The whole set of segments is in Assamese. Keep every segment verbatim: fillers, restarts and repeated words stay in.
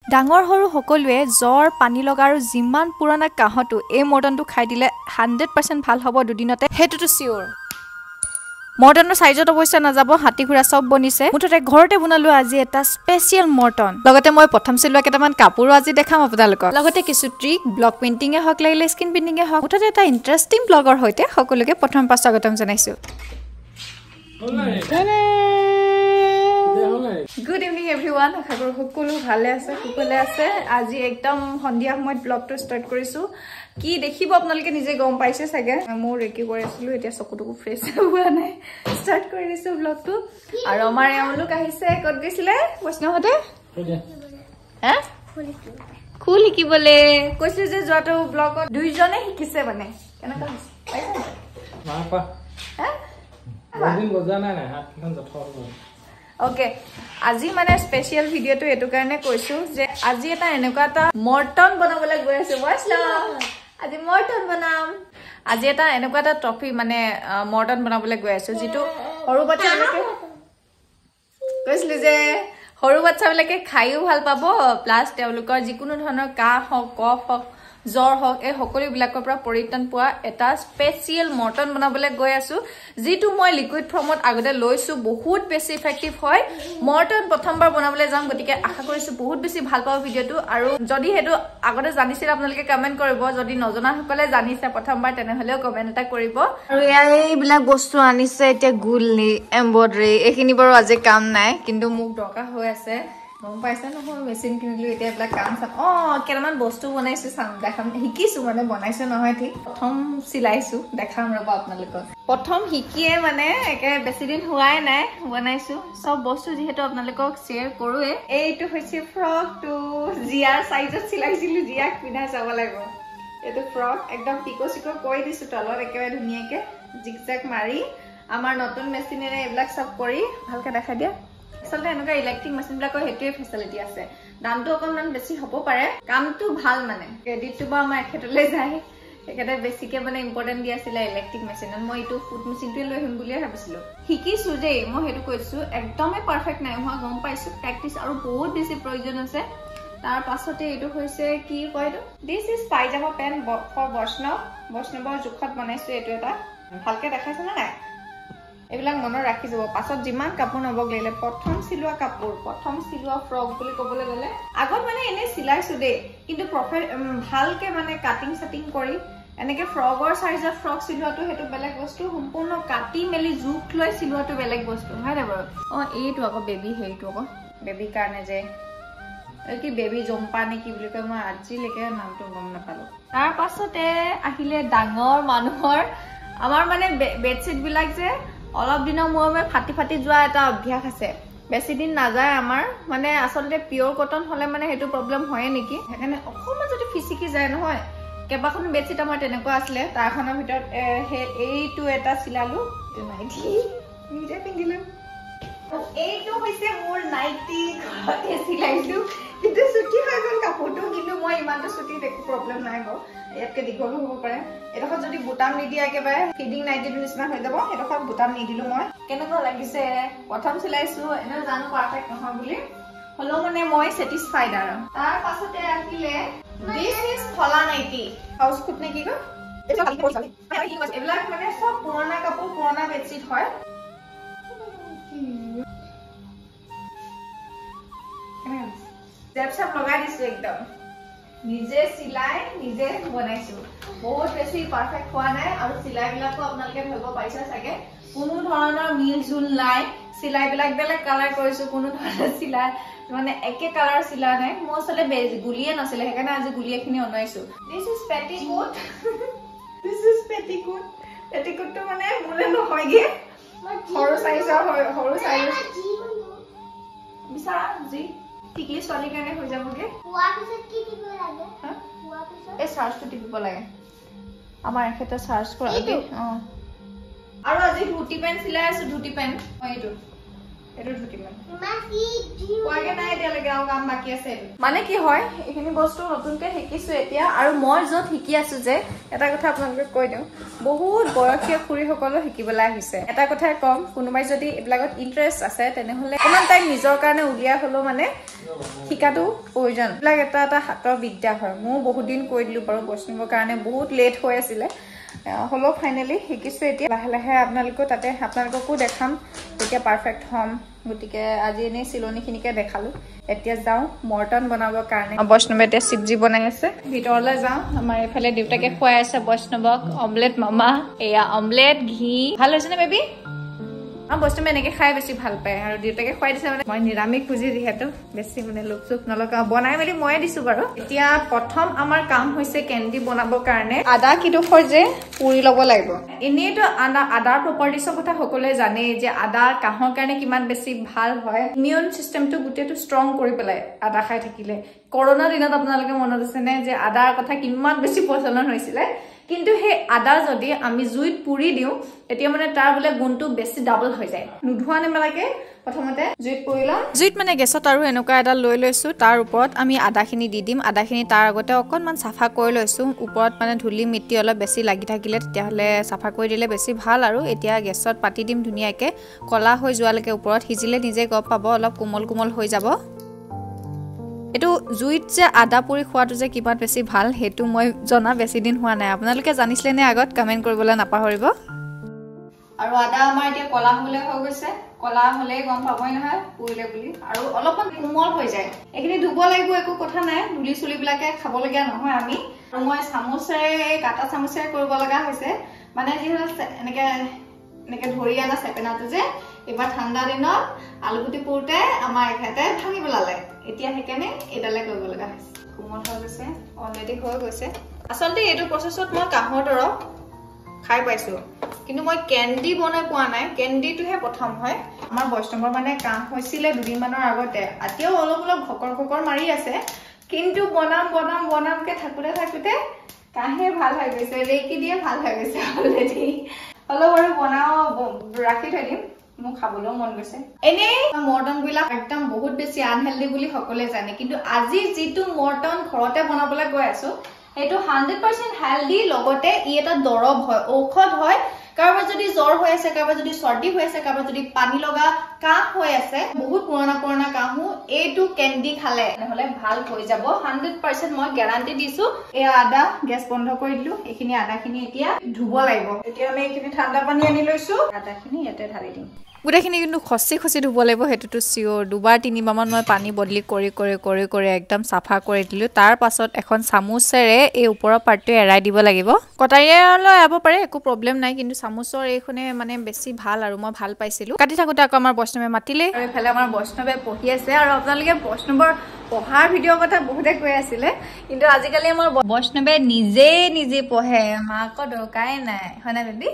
ডাঙৰ হৰু সকলোৱে জ্বৰ পানী লগা আৰু যিমান পুৰণা কাহটো এই মৰ্টনটো খাই দিলে হাণ্ড্ৰেড পাৰ্চেণ্ট ভাল হ'ব দুদিনতে হেতুটো সিওৰ মৰ্টনৰ সাইজত অৱশ্যে নাযাব হাতী ঘোৰা সব বনিছে মুঠতে ঘৰতে বনালো আজি এটা স্পেশাল মৰ্টন লগতে মই প্ৰথম চিলোৱা কেটামান কাপোৰো আজি দেখাম আপোনালোকক লগতে কিছু ট্ৰিক ব্লক পেইন্টিং এ হক লাগিলে স্কিন পেইন্টিং এ হক মুঠতে এটা ইন্টাৰেষ্টিং ব্লগৰ হৈতে সকলোকে প্ৰথম পাছ স্বাগতম জনাইছো Good evening everyone. খবৰ সকলো ভালে আছে সকলে আছে আজি একদম সন্ধিয়া সময়ত ব্লগটো ষ্টাৰ্ট কৰিছো কি দেখিব আপোনালোকে নিজে গম পাইছে সাগে মোৰ ৰেকি কৰি আছিলো এতিয়া চকুটুকু ফ্ৰেছ হোৱা নাই ষ্টাৰ্ট কৰি দিছো ব্লগটো আৰু আমাৰ এওঁলোক আহিছে কত গৈছিলে বৈষ্ণৱতে হে খুল শিকিবলে কৈছিল যে যোৱাটো ব্লগত দুইজনে শিকিছে মানে কেনেকা পাইছে মাপা হে দিন গজা নাই নাই হাত কিমান জথৰ হ'ল ওকে আজি মানে স্পেশাল ভিডিওটো এটো কাৰণে কৈছো যে আজি এটা এনেকুৱা এটা মৰ্টন বনাবলৈ গৈ আছে বৈষ্ণৱ আজি মৰ্টন বনাম আজি এটা এনেকুৱা এটা ট্ৰফি মানে মৰ্টন বনাবলৈ গৈ আছো যেটো সৰু বাচ্চাবিলাকে কৈছিল যে সৰু বাচ্চাবিলাকে খাইও ভাল পাব প্লাস তেওঁলোকৰ যিকোনো ধৰণৰ কাহ হক কফ হক জ্বৰ হক এই সকলো বিলাকৰ পৰা পৰিত্ৰাণ পোৱা এটা স্পেশাল মৰ্টন বনাবলৈ গৈ আছো যেটো মই লিকুইড ফৰ্মত আগতে লৈছো বহুত বেছি ইফেক্টিভ হয় মৰ্টন প্ৰথমবাৰ বনাবলৈ যাম গতিকে আশা কৰিছো বহুত বেছি ভাল পাব ভিডিওটো আৰু যদি হেতু আগতে জানিছিল আপোনালোকে কমেন্ট কৰিব যদি নজনা সকলে জানিছে প্ৰথমবাৰ তেনেহলেও কমেন্ট এটা কৰিব আৰু এই বিলাক বস্তু আনিছে এতিয়া গুলনি এমব্ৰয়ডাৰী এইখিনি বাৰু আজি কাম নাই কিন্তু মোক দৰকাৰ হৈ আছে গম পাইছে নহয় মেচিন কিনিলো এতিয়া ব্লাক কাম চাম অ কেৰামান বস্তু বনাইছো চাম দেখাম শিকিছো মানে বনাইছো নহয় ঠিক প্ৰথম সিলাইছো দেখাম ৰবা আপোনালোকক প্ৰথম শিকিয়ে মানে একে বেছি দিন হোৱাই নাই বনাইছো সব বস্তু যেহেতু আপোনালোকক শেয়াৰ কৰোৱে এইটো হৈছে ফ্ৰক টু জিয়াৰ সাইজত সিলাইছিলো জিয়াক পিন্ধাই চাব লাগিব এটো ফ্ৰক একদম পিকো সিকো কৰি দিছো তলত একেবাৰে ধুনিয়াকে জিগজাগ মাৰি আমাৰ নতুন মেচিনেৰে এইবিলাক সব কৰি ভালকে দেখাই দিয়া আসলে এনেকা ইলেক্ট্ৰিক মেচিন বিলাকৰ হেতুৱে ফেসিলিটি আছে দামটো অকমান বেছি হ'ব পাৰে কামটো ভাল মানে ক্ৰেডিটটো বা আমাৰ এখেতলৈ যায় একেটা বেছিকে মানে ইম্পৰ্টেন্ট দি আছিল ইলেক্ট্ৰিক মেচিনত মই ইটো ফুড মেচিনটোৱে লৈ আহিম বুলি ভাবিছিলো শিকিছো যে মই হেতু কৈছো একদমই পাৰফেক্ট নাই হোৱা গম পাইছো প্ৰেক্টিস আৰু বহুত বেছি প্ৰয়োজন আছে তাৰ পাছতে এটো হৈছে কি কয়টো this is pyjama pant for Baishnav বৈষ্ণৱৰ জুখত বনাইছো এটো এটা ভালকে দেখাইছ না নাই এবিলাক মনৰ ৰাখি যাব পাছত যিমান কাপোৰ নবক ললে প্ৰথম সিলোৱা কাপোৰ প্ৰথম সিলোৱা ফ্ৰক বুলি ক'বলৈ গলে আগত মানে এনে সিলাইছো দে কিন্তু ভালকে মানে কাটিং সেটিং কৰি এনেকে ফ্ৰকৰ সাইজৰ ফ্ৰক সিলোৱাটো হেতু বেলেগ বস্তু সম্পূৰ্ণ কাটি মেলি জুখ লৈ সিলোৱাটো বেলেগ বস্তু হয় না বাৰু অ এইটো আকৌ বেবি হেইটো আকৌ বেবি কাৰণে যে কি বেবি জম্পা নে কি বুলি কয় মই আজিলৈকে নামটো গম নাপালো তাৰ পাছতে আহিলে ডাঙৰ মানুহৰ আমাৰ মানে বেডশিট বিলাক যে অলপ দিনৰ মই ফাটি ফাটি যোৱা এটা অভ্যাস আছে বেছি দিন না যায় আমাৰ মানে আসলে পিওর কটন হলে মানে হেতু প্ৰবলেম হয় নেকি হেকানে অকমান যদি ফিসিকি যায় নহয় কেবাখন বেডশিট আমাৰ তেনেকুৱা আছিল তাৰখনৰ ভিতৰত এইটো এটা সিলালো নাইটি নিজে পিন্ধিলো এইটো হৈছে মোৰ নাইটি ঘৰতে সিলাইছো কিন্তু ছুটি হৈ গল কাপোৰটো কিন্তু মই ইমানটো ছুটি দেখো প্ৰবলেম নাই গো ইয়াতকে দীঘল হ'ব পাৰে এডোখৰ যদি বুটাম নিদিয়া একেবাৰে ফিডিং নাইটিৰ নিচিনা হৈ যাব এডোখৰ বুটাম নিদিলো মই কেনেকুৱা লাগিছে প্ৰথম সিলাইছো এনে জানো পাৰফেক্ট নহয় বুলি হলো মানে মই স্যাটিসফাইড আৰু তাৰ পাছতে আহিলে দিস ইজ ফলা নাইটি হাউস কুট নে কি কয় এটা খালি পইচা এইবিলাক মানে সব পুৰণা কাপোৰ পুৰণা বেডশিট হয় জেপ সব লগাই দিছো একদম নিজে সিলাই নিজে বনাইছো বহুত বেছি পারফেক্ট হোৱা নাই আৰু সিলাই বিলাকো আপোনালোকে ভাবিব পাইছা সাগে কোনো ধৰণৰ মিল জুল নাই সিলাই বিলাক বেলেগ কালাৰ কৰিছো কোনো ধৰণৰ সিলাই মানে একে কালাৰ সিলা নাই মই চলে গুলিয়ে নছিলে হেকানে আজি গুলিয়েখিনি অনাইছো this is petticoat this is petticoat পেটিকোটটো মানে মোলে নহয়গে সৰু সাইজৰ সৰু সাইজ বিছাৰা জি টিকলি ছোৱালী কাৰণে হৈ যাবগে হোৱা পিছত কি দিব লাগে হা হোৱা পিছত এই চাৰ্জটো টিপিব লাগে আমাৰ এখেতে চাৰ্জ কৰা দে অ আৰু আজি ধুতি পেন সিলাই আছে ধুতি পেন এইটো এটো ধুতিমান মাকি কোৱাগে নাই এতিয়ালৈকে আৰু কাম বাকি আছে মানে কি হয় এইখিনি বস্তু নতুনকে শিকিছো এতিয়া আৰু মই যত শিকি আছো যে এটা কথা আপোনালোকে কৈ দিওঁ বহুত বয়সীয়া খুৰী সকলো শিকিবলৈ আহিছে এটা কথাই কম কোনোবাই যদি এবিলাকত ইন্টাৰেষ্ট আছে তেনেহলে ইমান টাইম নিজৰ কাৰণে উলিয়া হলো মানে শিকাটো প্ৰয়োজন এবিলাক এটা এটা হাতৰ বিদ্যা হয় মই বহুত দিন কৈ দিলো বাৰু বৈষ্ণৱৰ কাৰণে বহুত লেট হৈ আছিল হলো ফাইনালি শিকিছো এতিয়া লাহে লাহে আপোনালোকো তাতে আপোনালোককো দেখাম এতিয়া পাৰফেক্ট হম গতিকে আজি এনে চিলনিখিনিকে দেখালো এতিয়া যাও মৰ্টন বনাবৰ কাৰণে বৈষ্ণৱে এতিয়া সবজি বনাই আছে ভিতৰলৈ যাওঁ আমাৰ এফালে দেউতাকে খুৱাই আছে বৈষ্ণৱক অমলেট মামা এয়া অমলেট ঘি ভাল হৈছে নে বেবি আৰু বৈষ্ণৱে এনেকে খাই বেছি ভাল পায় আৰু দেউতাকে খুৱাই দিছে মানে মই নিৰামিষ খুজি যিহেতু বেছি মানে লোক চোক নলগা বনাই মেলি ময়ে দিছো বাৰু এতিয়া প্ৰথম আমাৰ কাম হৈছে কেণ্ডি বনাবৰ কাৰণে আদা কিডোখৰ যে পুৰি ল'ব লাগিব এনেইতো আদা আদাৰ প্ৰপাৰ্টিছৰ কথা সকলোৱে জানে যে আদা কাহৰ কাৰণে কিমান বেছি ভাল হয় ইমিউন চিষ্টেমটো গোটেইটো ষ্ট্ৰং কৰি পেলাই আদা খাই থাকিলে কৰোনা দিনত আপোনালোকে মনত আছে নে যে আদাৰ কথা কিমান বেছি প্ৰচলন হৈছিলে কিন্তু হে আদা যদি আমি জুইত পুৰি দিও এতিয়া মানে তাৰ বলে গুণটো বেছি ডাবল হৈ যায় নুধুৱা নেমেলাকে প্ৰথমতে জুইত পুৰিলাম জুইত মানে গেছত আৰু এনেকুৱা এটা লৈ লৈছো তাৰ ওপৰত আমি আদাখিনি দি দিম আদাখিনি তাৰ আগতে অকনমান সাফা কৰি লৈছো ওপৰত মানে ধুলি মিটি অলপ বেছি লাগি থাকিলে তেতিয়াহলে সাফা কৰি দিলে বেছি ভাল আৰু এতিয়া গেছত পাতি দিম ধুনিয়াকে কলা হৈ যোৱালৈকে ওপৰত হিজিলে নিজে গপ পাব অলপ কোমল কোমল হৈ যাব এটো জুইত যে আদা পুৰি খোৱাটো যে কিমান বেছি ভাল হেতু মই জনা বেছি দিন হোৱা নাই আপোনালোকে জানিছিলে নে আগত কমেন্ট কৰিবলৈ নাপাহৰিব আৰু আদা আমাৰ এতিয়া কলা হলে হৈ গৈছে কলা হলে গম পাবই নহয় পুৰিলে বুলি আৰু অলপমান কোমল হৈ যায় এখিনি ধুব লাগিব একো কথা নাই ধুলি চুলিবিলাকে খাব লগা নহয় আমি আৰু মই চামুচেৰে কাটা চামুচেৰে কৰিব লগা হৈছে মানে যি এনেকে এনেকে ধৰি আনা চেপেনাটো যে এবাৰ ঠাণ্ডা দিনত আলুগুটি পুৰতে আমাৰ এখাতে ভাঙি পেলালে এতিয়া হেকেনে এডালে কৰিব লগা হৈছে কোমল হৈ গৈছে অলৰেডি হৈ গৈছে আসলতে এইটো প্ৰসেছত মই কাহৰ দৰব খাই পাইছো কিন্তু মই কেণ্ডি বনাই পোৱা নাই কেণ্ডিটোহে প্ৰথম হয় আমাৰ বৈষ্ণৱৰ মানে কাহ হৈছিলে দুদিন মানৰ আগতে আতিয়াও অলপ অলপ ঘকৰ ঘকৰ মাৰি আছে কিন্তু বনাম বনাম বনামকে থাকুতে থাকুতে কাহে ভাল হৈ গৈছে ৰেকি দিয়ে ভাল হৈ গৈছে অলৰেডি অলপ আৰু বনাও ৰাখি থৈ দিম মোক খাবলৈ মন গৈছে এনে মৰ্টন বিলাক একদম বহুত বেছি আনহেলদি বুলি সকলে জানে কিন্তু আজি যেটো মৰ্টন ঘৰতে বনাবলৈ গৈ আছো এটো হাণ্ড্ৰেড পাৰ্চেণ্ট হেলদি লগতে ই এটা দৰব হয় ঔষধ হয় কাৰোবাৰ যদি জ্বৰ হৈ আছে কাৰোবাৰ যদি সৰ্দি হৈ আছে কাৰোবাৰ যদি পানী লগা কাহ হৈ আছে বহুত পুৰণা পুৰণা কাহু এইটো কেণ্ডি খালে নহলে ভাল হৈ যাব হাণ্ড্ৰেড পাৰ্চেণ্ট মই গ্যাৰান্টি দিছো এই আদা গ্যাস বন্ধ কৰি দিলো এইখিনি আদাখিনি এতিয়া ধুব লাগিব এতিয়া আমি এইখিনি ঠাণ্ডা পানী আনি লৈছো আদাখিনি ইয়াতে ঢালি দিম গুটেখিনি কিন্তু খসি খসি ধুব লাগিব হেতুটো সিওৰ দুবাৰ তিনিবাৰ মান মই পানী বদলি কৰি কৰি কৰি কৰি একদম সাফা কৰি দিলো তাৰ পাছত এখন চামুচেৰে এই ওপৰৰ পাৰ্টটো এৰাই দিব লাগিব কটাৰীলৈ আব পাৰে একো প্ৰবলেম নাই কিন্তু চামুচৰ এইখনে মানে বেছি ভাল আৰু মই ভাল পাইছিলো কাটি থাকোতে আকৌ আমাৰ বৈষ্ণৱে মাতিলে আৰু এফালে আমাৰ বৈষ্ণৱে পঢ়ি আছে আৰু আপোনালোকে বৈষ্ণৱৰ পঢ়াৰ ভিডিঅ' কথা বহুতে কৈ আছিলে কিন্তু আজিকালি আমাৰ বৈষ্ণৱে নিজে নিজে পঢ়ে মাকৰ দৰকাৰে নাই হয়নে বেবি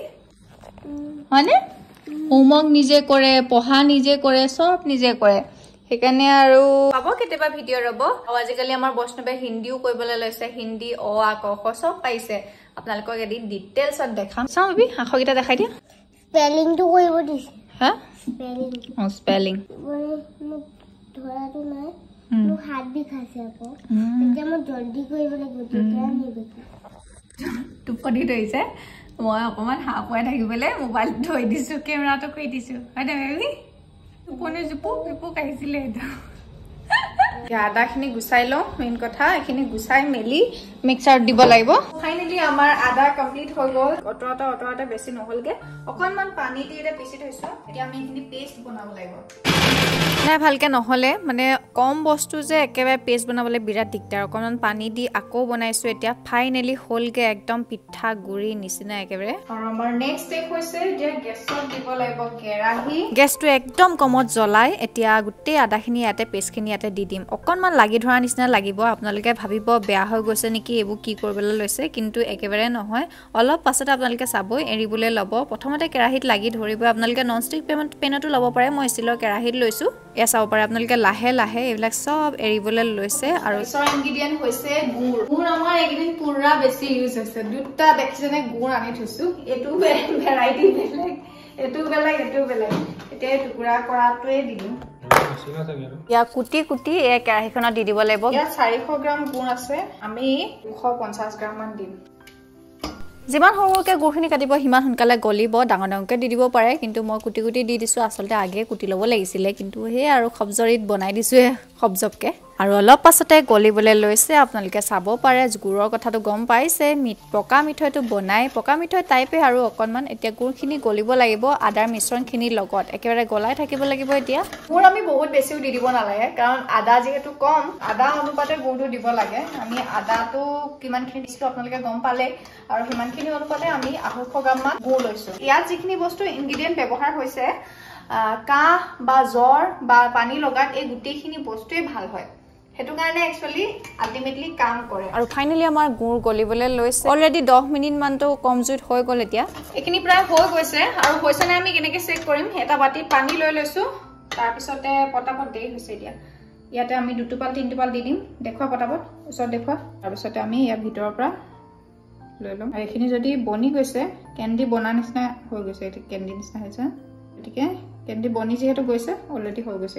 হয়নে হোমৱৰ্ক নিজে কৰে পঢ়া নিজে কৰে সব নিজে কৰে হেকানে আৰু পাব কেতেবা ভিডিঅ' ৰব আৰু আজিকালি আমাৰ বৈষ্ণৱে হিন্দীও কইবলৈ লৈছে হিন্দী অ আ ক খ সব পাইছে আপোনালোকক এদিন ডিটেইলছত দেখাম চাও বি আখৰকিটা দেখাই দিয়া স্পেলিংটো কৰিব দিছে হা স্পেলিং অ স্পেলিং ধৰাটো নাই মোৰ হাত বিষাইছে আকৌ এতিয়া মই জলদি কৰিব লাগিব তেতিয়া নিবিকে টোপনি ধৰিছে মই অকমান হাঁপুৱাই থাকিবলৈ মোবাইল থৈ দিছো কেমেৰাটো কৈ দিছো হয় না বেবি টোপনি জুপু জুপু আহিছিলে এটা আদাখিনি গুচাই লওঁ মেইন কথা এইখিনি গুচাই মেলি মিক্সাৰত দিব লাগিব ফাইনালি আমাৰ আদা কমপ্লিট হৈ গ'ল অটৰটা অটৰটা বেছি নহলগে অকনমান পানী দি এটা পিছি থৈছো এতিয়া আমি এইখিনি পেষ্ট বনাব লাগিব নাই ভালকে নহলে মানে কম বস্তু যে একেবাৰে পেষ্ট বনাবলৈ বিৰাট দিগদাৰ অকনমান পানী দি আকৌ বনাইছো এতিয়া ফাইনালি হলগে একদম পিঠা গুৰি নিচিনা একেবাৰে আৰু আমাৰ নেক্সট স্টেপ হৈছে যে গেছত দিব লাগিব কেৰাহী গেছটো একদম কমত জ্বলাই এতিয়া গোটেই আদাখিনি ইয়াতে পেষ্টখিনি ইয়াতে দি দিম অকনমান লাগি ধৰা নিচিনা লাগিব আপোনালোকে ভাবিব বেয়া হৈ গৈছে নেকি এইবোৰ কি কৰিবলৈ লৈছে কিন্তু একেবাৰে নহয় অলপ পাছত আপোনালোকে চাবই এৰিবলৈ ল'ব প্ৰথমতে কেৰাহীত লাগি ধৰিব আপোনালোকে ননষ্টিক পেনতো ল'ব পাৰে মই ষ্টিলৰ কেৰাহীত লৈছো এয়া চাব পাৰে আপোনালোকে লাহে লাহে এইবিলাক সব এৰিবলৈ লৈছে আৰু সৰ ইনগ্ৰেডিয়েন্ট হৈছে গুড় গুড় আমাৰ একদিন পুৰা বেছি ইউজ হৈছে দুটা দেখিছেনে গুড় আনি থৈছো এটো ভেৰাইটি বেলেগ এটো বেলেগ এটো বেলেগ এতিয়া টুকুৰা কৰাটোৱে দি দিম ইয়া কুটি কুটি এই কেৰাহীখনত দি দিব লাগিব ইয়া চাৰিশ গ্ৰাম গুড় আছে আমি দুশ পঞ্চাছ গ্ৰাম মান দিম যিমান সৰুকে গুড়খিনি কাটিব সিমান সোনকালে গলিব ডাঙৰ ডাঙৰকে দি দিব পাৰে কিন্তু মই কুটি কুটি দি দিছো আসলতে আগে কুটি ল'ব লাগিছিলে কিন্তু হে আৰু খবজৰিত বনাই দিছো খবজবকে আৰু অলপ পাছতে গলিবলৈ লৈছে আপোনালোকে চাব পাৰে গুড়ৰ কথাটো গম পাইছে মিঠ পকা মিঠৈটো বনাই পকা মিঠৈ টাইপে আৰু অকনমান এতিয়া গুড়খিনি গলিব লাগিব আদাৰ মিশ্ৰণখিনিৰ লগত একেবাৰে গলাই থাকিব লাগিব এতিয়া গুড় আমি বহুত বেছিও দি দিব নালাগে কাৰণ আদা যেহেতু কম আদা অনুপাতে গুড়টো দিব লাগে আমি আদাটো কিমানখিনি দিছিলো আপোনালোকে গম পালে আৰু সিমানখিনি অনুপাতে আমি আঢ়ৈশ গ্ৰাম মান গুড় লৈছো ইয়াত যিখিনি বস্তু ইনগ্ৰেডিয়েন্ট ব্যৱহাৰ হৈছে কাহ বা জ্বৰ বা পানী লগাত এই গুটেইখিনি বস্তুৱে ভাল হয় হেতু কাৰণে একচুয়ালি আলটিমেটলি কাম কৰে আৰু ফাইনালি আমাৰ গুড় গলিবলৈ লৈছে অলৰেডি দহ মিনিট মানটো কম জুইত হৈ গল এতিয়া এখিনি প্ৰায় হৈ গৈছে আৰু হৈছে নে আমি কেনেকৈ চেক কৰিম এটা বাটিত পানী লৈ লৈছো তাৰ পিছতে পটাপট দেই হৈছে এতিয়া ইয়াতে আমি দুটোপাল তিনটোপাল দি দিম দেখুৱা পটাপট ওচৰত দেখুৱা তাৰ পিছতে আমি ইয়াৰ ভিতৰৰ পৰা লৈ লম আৰু এখিনি যদি বনি গৈছে কেন্ডি বনা নিচিনা হৈ গৈছে এটা কেন্ডি নিচিনা হৈছে গতিকে কেন্ডি বনি যেহেতু গৈছে অলৰেডি হৈ গৈছে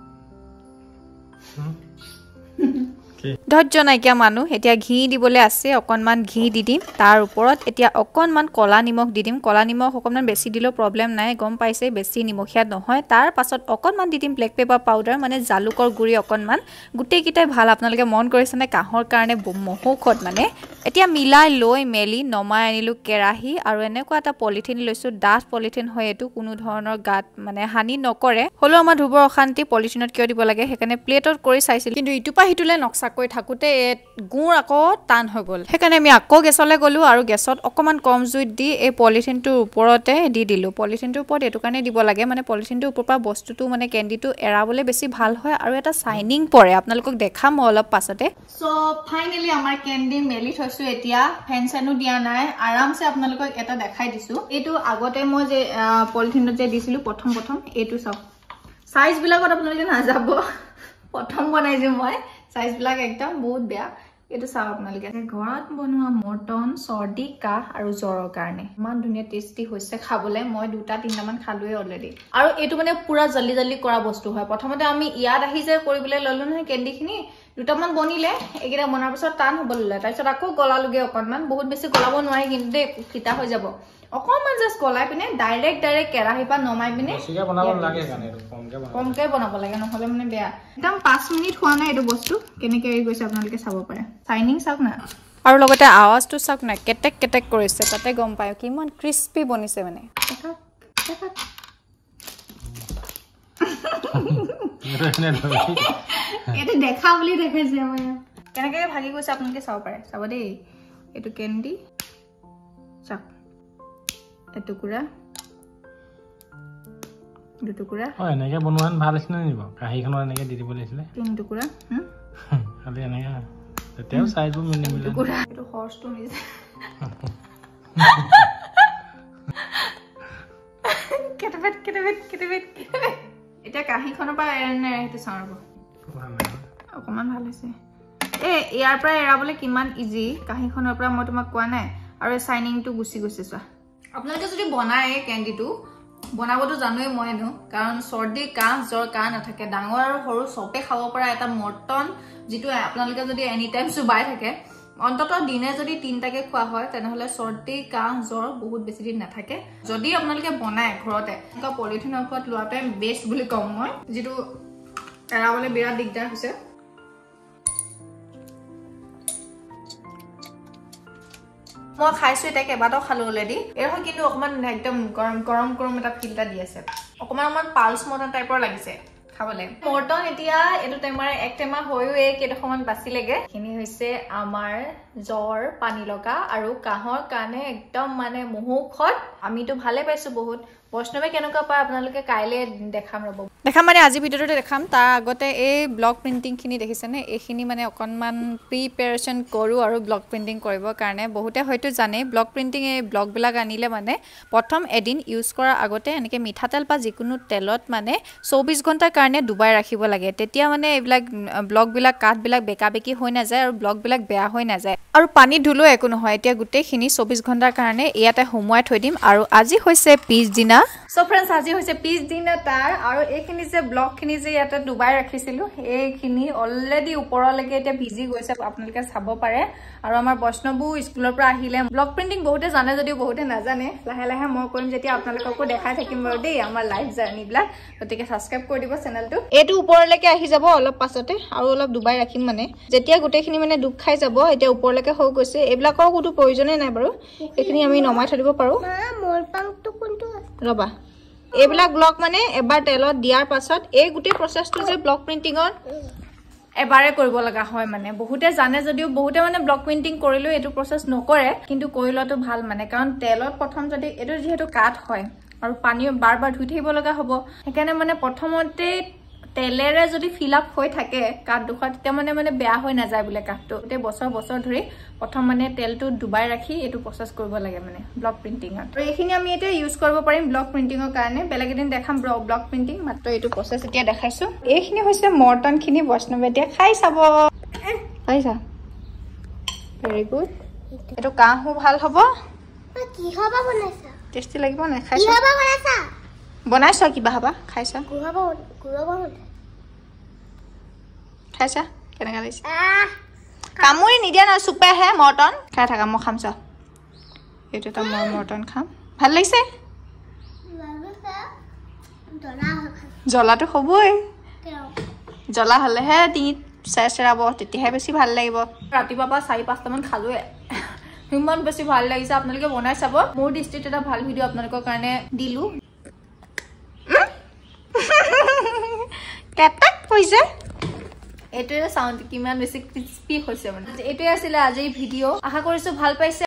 ধৈৰ্য নাইকিয়া মানুহ এতিয়া ঘি দিবলৈ আছে অকনমান ঘি দি দিম তাৰ ওপৰত এতিয়া অকনমান কলা নিমখ দি দিম কলা নিমখ অকনমান বেছি দিলেও প্ৰবলেম নাই গম পাইছে বেছি নিমখীয়া নহয় তাৰ পাছত অকনমান দি দিম ব্লেক পেপাৰ পাউডাৰ মানে জালুকৰ গুড়ি অকনমান গুটেই কিটাই ভাল আপোনালোকে মন কৰিছে নে কাহৰ কাৰণে মহৌষধ মানে এতিয়া মিলাই লৈ মেলি নমাই আনিলো কেৰাহী আৰু এনেকুৱা এটা পলিথিন লৈছো ডাঠ পলিথিন হয় এটো কোনো ধৰণৰ গাত মানে হানি নকৰে হলো আমাৰ ধুবৰ অশান্তি পলিথিনত কিয় দিব লাগে হেকানে প্লেটত কৰি চাইছিল কিন্তু ইটুপা হিতুলে নকসা কৈ থাকুতে গুড় আকৌ টান হৈ গল হেকানে আমি আকৌ গেছলে গলো আৰু গেছত অকমান কম জুইত দি এই পলিথিনটোৰ ওপৰতে দি দিলো পলিথিনটোৰ ওপৰত এটো কাৰণে দিব লাগে মানে পলিথিনটোৰ ওপৰৰ পৰা বস্তুটো মানে কেন্ডিটো এৰাবলে বেছি ভাল হয় আৰু এটা শাইনিং পৰে আপোনালোকক দেখাম অলপ পাছতে সো ফাইনালি আমাৰ কেন্ডি মেলি থৈছো এতিয়া ফেন চেনো দিয়া নাই আৰামছে আপোনালোকক এটা দেখাই দিছো এটো আগতে মই যে পলিথিনত যে দিছিলো প্ৰথম প্ৰথম এটো চাও সাইজ বিলাকত আপোনালোকে না যাব প্ৰথম বনাইছো মই সাইজ বিলাক একদম বহুত বেয়া এটো চাও আপোনালোকে ঘৰত বনোৱা মটন সৰ্দি কাহ আৰু জ্বৰৰ কাৰণে মান ধুনিয়া টেস্টি হৈছে খাবলে মই দুটা তিনটা মান খালোৱে অলৰেডি আৰু এটো মানে পুৰা জল্দি জল্দি কৰা বস্তু হয় প্ৰথমতে আমি ইয়াত আহি যে কৰিবলৈ ললো নহয় কেন্ডিখিনি দুটামান বনিলে একেটা বনাৰ পিছত টান হ'ব ললে তাৰপিছত আকৌ গলালুগে অকনমান বহুত বেছি গলাব নোৱাৰি কিন্তু দে কিটা হৈ যাব অকনমান জাস্ট গলাই পিনে ডাইৰেক্ট ডাইৰেক্ট কেৰাহী পা নমাই পিনে বেছিকে বনাব লাগে কানে কমকে বনাব কমকে বনাব লাগে নহলে মানে বেয়া একদম পাঁচ মিনিট হোৱা নাই এটো বস্তু কেনেকৈ এৰি গৈছে আপোনালোকে চাব পাৰে শাইনিং চাওক না আৰু লগতে আৱাজটো চাওক না কেটেক কেটেক কৰিছে তাতে গম পায় কিমান ক্ৰিস্পি বনিছে মানে এটো দেখা বুলি দেখাইছে মই কেনেকৈ ভাগি গৈছে আপোনালোকে চাব পাৰে চাব দেই এটো কেন্ডি চাওক এটুকুৰা দুটুকুৰা হয় এনেকৈ বনোৱান ভাল আছিল নিব কাহিখনৰ এনেকৈ দি দিব লাগিছিলে তিন টুকুৰা হুম খালি এনেকৈ তেতিয়াও সাইজটো মিলি মিলি টুকুৰা এটো হৰ্সটো নিছে কেটেবেট কেটেবেট কেটেবেট এটা কাহিখনৰ পৰা এনে হেতু চাৰব অকমান ভাল হৈছে এ ইয়াৰ পৰা এৰাবলে কিমান ইজি কাহিখনৰ পৰা মই তোমাক কোৱা নাই আৰু শাইনিংটো গুছি গৈছে চা আপোনালোকে যদি বনায় কেন্ডিটো বনাবতো জানোই মই নো কাৰণ সৰ্দি কাহ জ্বৰ কাহ নাথাকে ডাঙৰ আৰু সৰু সবে খাব পৰা এটা মটন যেটো আপোনালোকে যদি এনি টাইম সুবাই থাকে অন্তত দিনে যদি তিনটাকে খোৱা হয় তেনেহলে সৰ্দি কাহ জ্বৰ বহুত বেছি দিন নাথাকে যদি আপোনালোকে বনায় ঘৰতে এটা পলিথিনৰ ওপৰত লোৱাতে বেষ্ট বুলি কম মই যেটো এৰাবলে বিৰাট দিগদাৰ হৈছে মই খাইছো এটা কেবাটাও খালো অলৰেডি এৰহ কিন্তু অকমান একদম গৰম গৰম গৰম এটা ফিলটা দি আছে অকমান অকমান পালস মটন টাইপৰ লাগিছে খাবলে মটন এতিয়া এটো টাইমাৰ এক টেমা হৈও এক কেইটামান বাছিলেগে খিনি হৈছে আমাৰ জ্বৰ পানী লগা আৰু কাহৰ কাৰণে একদম মানে মহৌষধ আমিতো ভালে পাইছো বহুত বৈষ্ণৱে কেনেকুৱা পায় আপোনালোকে কাইলে দেখাম ৰব দেখাম মানে আজি ভিডিওতে দেখাম তাৰ আগতে এই ব্লক প্ৰিন্টিং খিনি দেখিছেনে এইখিনি মানে অকনমান প্ৰিপাৰেচন কৰো আৰু ব্লক প্ৰিন্টিং কৰিবৰ কাৰণে বহুতে হয়তো জানে ব্লক প্ৰিন্টিং এই ব্লক বিলাক আনিলে মানে প্ৰথম এদিন ইউজ কৰাৰ আগতে এনেকে মিঠাতেল বা যিকোনো তেলত মানে চৌবিশ ঘণ্টাৰ কাৰণে ডুবাই ৰাখিব লাগে তেতিয়া মানে এইবিলাক ব্লক বিলাক কাট বিলাক বেকা বেকি হৈ না যায় আৰু ব্লক বিলাক বেয়া হৈ না যায় আৰু পানী ধুলো একো নহয় এতিয়া গুটেখিনি চৌবিশ ঘণ্টাৰ কাৰণে ইয়াতে হুমুৱাই থৈ দিম আৰু আজি হৈছে পিছ দিনা সো ফ্ৰেন্ডস আজি হৈছে পিছ দিন তাৰ আৰু এইখিনি যে ব্লক খিনি যে ইয়াতে ডুবাই ৰাখিছিলো এইখিনি অলৰেডি ওপৰলৈকে এতিয়া ভিজি গৈছে আপোনালোকে চাব পাৰে আৰু আমাৰ বৈষ্ণৱু স্কুলৰ পৰা আহিলে ব্লক প্ৰিন্টিং বহুতে জানে যদিও বহুতে নাজানে লাহে লাহে মই কৰিম যেতিয়া আপোনালোককো দেখাই থাকিম বাৰু দেই আমাৰ লাইফ জাৰ্নি বিলাক গতিকে সাবস্ক্ৰাইব কৰি দিব চেনেলটো এইটো ওপৰলৈকে আহি যাব অলপ পাছতে আৰু অলপ ডুবাই ৰাখিম মানে যেতিয়া গোটেইখিনি মানে ডুব খাই যাব এতিয়া ওপৰলৈকে হৈ গৈছে এইবিলাকৰ কোনো প্ৰয়োজনে নাই বাৰু এইখিনি আমি নমাই থৈ দিব পাৰো মা মোৰ পাংটো কোনটো ৰবা এইবিলাক ব্লক মানে এবাৰ তেলত দিয়াৰ পাছত এই গোটেই প্ৰসেসটো যে ব্লক প্ৰিন্টিংৰ এবাৰে কৰিব লগা হয় মানে বহুতে জানে যদিও বহুতে মানে ব্লক প্ৰিন্টিং কৰিলো এটো প্ৰসেস নকৰে কিন্তু কৰিলটো ভাল মানে কাৰণ তেলত প্ৰথম যদি এটো যেহেতু কাট হয় আৰু পানী বাৰ বাৰ ধুই থাকিব লগা হ'ব সেইকাৰণে মানে প্ৰথমতে তেলেৰে যদি ফিল আপ হৈ থাকে কাট দুখত তেতিয়া মানে মানে বেয়া হৈ না যায় বুলে কাটটো তে বছৰ বছৰ ধৰি প্ৰথম মানে তেলটো ডুবাই ৰাখি এটো প্ৰসেস কৰিব লাগে মানে ব্লক প্ৰিন্টিংত আৰু এইখিনি আমি এটা ইউজ কৰিব পাৰিম ব্লক প্ৰিন্টিংৰ কাৰণে বেলেগ এদিন দেখাম ব্লক প্ৰিন্টিং মাত্ৰ এটো প্ৰসেস এতিয়া দেখাইছো এইখিনি হৈছে মৰ্টন খিনি বৈষ্ণৱে এতিয়া খাই চাব পাইছা ভেৰি গুড এটো কাহু ভাল হ'ব কি হবা বনাইছা টেস্টি লাগিব না খাইছা কি হবা বনাইছা বনাইছা কিবা হবা খাইছা কি হবা কি হবা খাইছা কেনেকা লাগিছে কামুৰি নিদিয়া না সুপে হে মৰ্টন খাই থাকা মই খাম চা এটো তা মই মৰ্টন খাম ভাল লাগিছে জ্বলাটো হবই জ্বলা হলে হে তি চেচৰাব তেতিয়াহে বেছি ভাল লাগিব ৰাতিপুৱা পা চাৰি পাঁচটা মান খালোৱে হিমান বেছি ভাল লাগিছে আপোনালোকে বনাই চাব মোৰ দৃষ্টিত এটা ভাল ভিডিও আপোনালোকৰ কাৰণে দিলু কেটাক কৈছে এটোৰ সাউন্ড কিমান বেছি ক্ৰিস্পি হৈছে মানে এটোই আছিল আজিৰ ভিডিও আশা কৰিছো ভাল পাইছে